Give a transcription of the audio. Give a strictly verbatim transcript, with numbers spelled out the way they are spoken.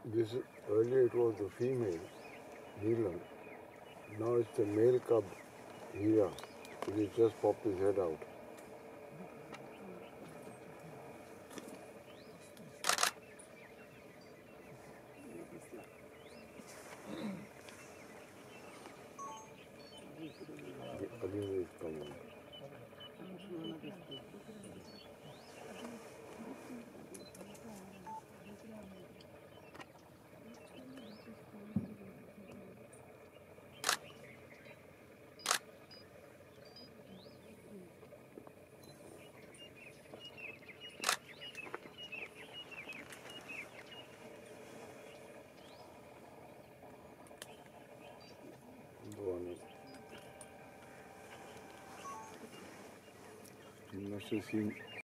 This earlier it was the female, Neelam. Now it's the male cub, Hira. He just popped his head out. The other is coming. One. You must have seen